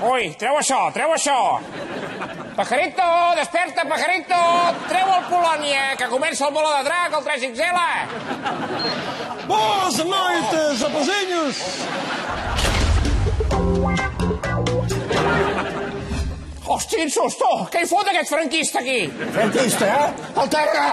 Ui, treu això, treu això. Pajarito, desperta, Pajarito. Treu el Polònia, que comença el bola de drac, el 3XL. Boas noites, rapazinhos. Hosti, quin susto! Què hi fot aquest franquista aquí? Franquista, eh? Al terra!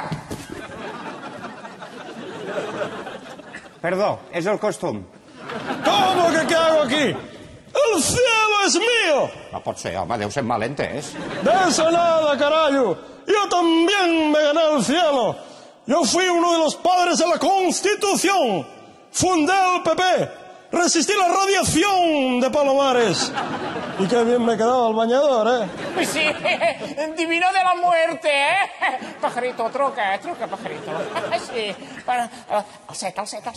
Perdó, és el costum. ¿Cómo que qué hago aquí? ¡El cielo es mío! No pot ser, home, deu ser malentès. De eso nada, carajo. Yo también me gané el cielo. Yo fui uno de los padres de la Constitución. Fundé el PP. Resistí la radiación de Palomares. Y qué bien me quedaba el bañador, ¿eh? Sí, divino de la muerte, ¿eh? Pajarito, truca, Pajarito. Sí, bueno, al set.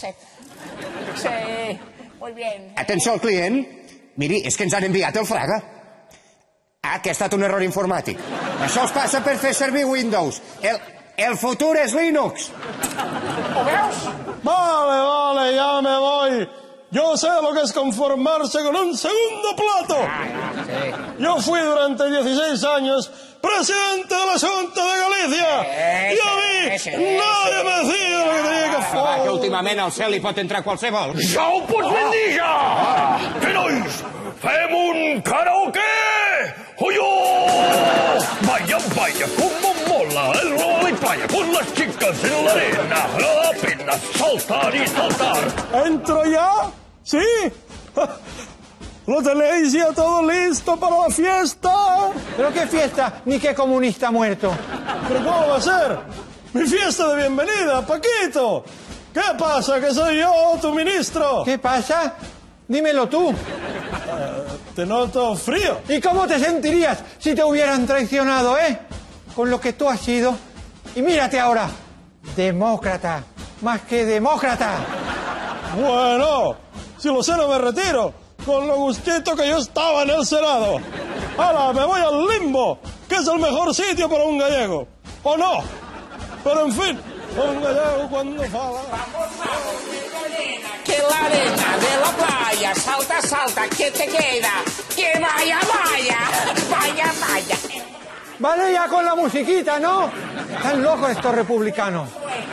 Sí, muy bien. Atenció al client. Miri, és que ens han enviat el Fraga. Ah, que ha estat un error informàtic. Això us passa per fer servir Windows. El futur és Linux. Ho veus? Vale, ya me voy. Yo sé lo que es conformarse con un segundo plato. Yo fui durante 16 años presidente de la Junta de Galicia. Y a mí nadie me decía lo que tenía que hacer. Que últimament al cel hi pot entrar qualsevol. Ja ho pots ben dir, ja! Què, nois? Fem un karaoke! ¡Oyo! Vaya, como mola el rola y playa con las chicas en la arena. La pena saltar y saltar. ¿Entro ya? ¿Sí? ¿Lo tenéis ya todo listo para la fiesta? ¿Pero qué fiesta? Ni qué comunista muerto. ¿Pero cómo va a ser? Mi fiesta de bienvenida, Paquito. ¿Qué pasa, que soy yo, tu ministro? ¿Qué pasa? Dímelo tú. Te noto frío. ¿Y cómo te sentirías si te hubieran traicionado, con lo que tú has sido? Y mírate ahora, demócrata, más que demócrata. Bueno, si lo sé no me retiro, con lo gustito que yo estaba en el Senado. Ahora me voy al limbo, que es el mejor sitio para un gallego. ¿O no? Pero en fin, un gallego cuando fala... Que la arena de la playa, salta, que te queda, que vaya. Vale ya con la musiquita, ¿no? Están locos estos republicanos.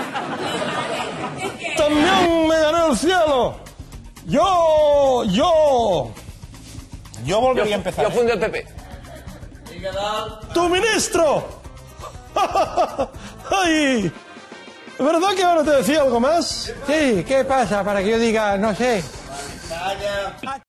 También me gané el cielo. Yo volvería a empezar. Yo fundé el PP. ¡Tu ministro! ¡Ay! ¿Verdad que ahora te decía algo más? Sí, ¿qué pasa? Para que yo diga, no sé.